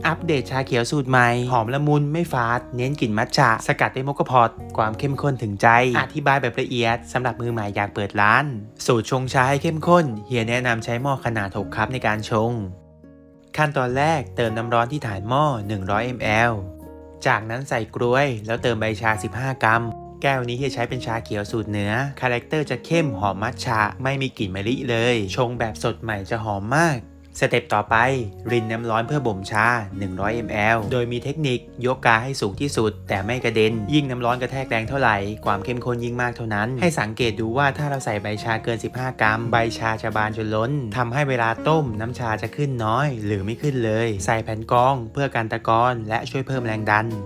อัปเดตชาเขียวสูตรใหม่หอมละมุนไม่ฝาดเน้นกลิ่นมัทฉะสกัดด้วยโมกาพอตความเข้มข้นถึงใจอธิบายแบบละเอียดสำหรับมือใหม่อยากเปิดร้านสูตรชงชาให้เข้มข้นเฮียแนะนำใช้หม้อขนาด6 คัพในการชงขั้นตอนแรกเติมน้ำร้อนที่ฐานหม้อ100 ml จากนั้นใส่กล้วยแล้วเติมใบชา15 กรัมแก้วนี้ที่ใช้เป็นชาเขียวสูตรเหนือคาแรคเตอร์จะเข้มหอมมัทฉะไม่มีกลิ่นมะลิเลยชงแบบสดใหม่จะหอมมากสเต็ปต่อไปรินน้ำร้อนเพื่อบ่มชา100 ml โดยมีเทคนิคยกกาให้สูงที่สุดแต่ไม่กระเด็นยิ่งน้ำร้อนกระแทกแรงเท่าไหร่ความเข้มข้นยิ่งมากเท่านั้นให้สังเกตดูว่าถ้าเราใส่ใบชาเกิน15 กรัมใบชาจะบานจนล้นทำให้เวลาต้มน้ำชาจะขึ้นน้อยหรือไม่ขึ้นเลยใส่แผ่นกรองเพื่อกันตะกอนและช่วยเพิ่มแรงดัน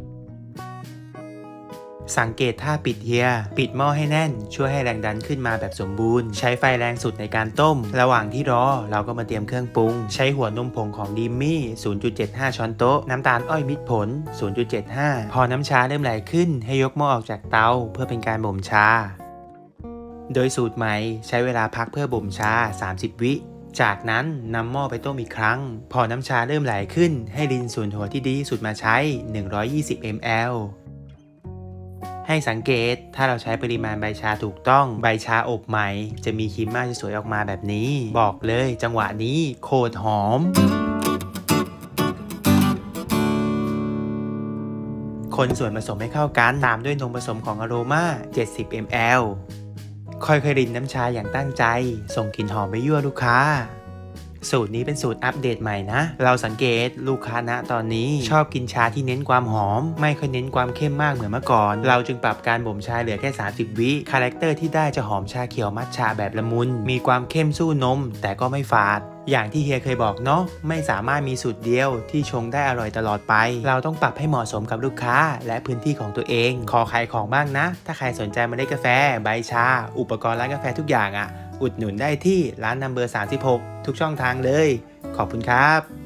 สังเกตท่าปิดเฮียปิดหม้อให้แน่นช่วยให้แรงดันขึ้นมาแบบสมบูรณ์ใช้ไฟแรงสุดในการต้มระหว่างที่รอเราก็มาเตรียมเครื่องปรุงใช้หัวนมผงของดิมมี่ 0.75 ช้อนโต๊ะน้ำตาลอ้อยมิตรผล 0.75 พอน้ำชาเริ่มไหลขึ้นให้ยกหม้อออกจากเตาเพื่อเป็นการบ่มชาโดยสูตรใหม่ใช้เวลาพักเพื่อบ่มชา30 วิจากนั้นนำหม้อไปต้มอีกครั้งพอน้ำชาเริ่มไหลขึ้นให้รินส่วนหัวที่ดีที่สุดมาใช้120 mlให้สังเกตถ้าเราใช้ปริมาณใบชาถูกต้องใบชาอบใหม่จะมีครีมม่าสวยออกมาแบบนี้บอกเลยจังหวะนี้โคตรหอมคนส่วนผสมให้เข้ากันตามด้วยนมผสมของอโรมา70 ml ค่อยๆรินน้ำชาอย่างตั้งใจส่งกลิ่นหอมไปยั่วลูกค้าสูตรนี้เป็นสูตรอัปเดตใหม่นะเราสังเกตลูกค้าณตอนนี้ชอบกินชาที่เน้นความหอมไม่ค่อยเน้นความเข้มมากเหมือนเมื่อก่อนเราจึงปรับการบ่มชาเหลือแค่30 วิคาแรคเตอร์ที่ได้จะหอมชาเขียวมัทฉะแบบละมุนมีความเข้มสู้นมแต่ก็ไม่ฝาดอย่างที่เฮียเคยบอกเนาะไม่สามารถมีสูตรเดียวที่ชงได้อร่อยตลอดไปเราต้องปรับให้เหมาะสมกับลูกค้าและพื้นที่ของตัวเองขอขายของบ้างนะถ้าใครสนใจเมล็ดกาแฟใบชาอุปกรณ์ร้านกาแฟทุกอย่างอุดหนุนได้ที่ร้านนัมเบอร์ 36ทุกช่องทางเลยขอบคุณครับ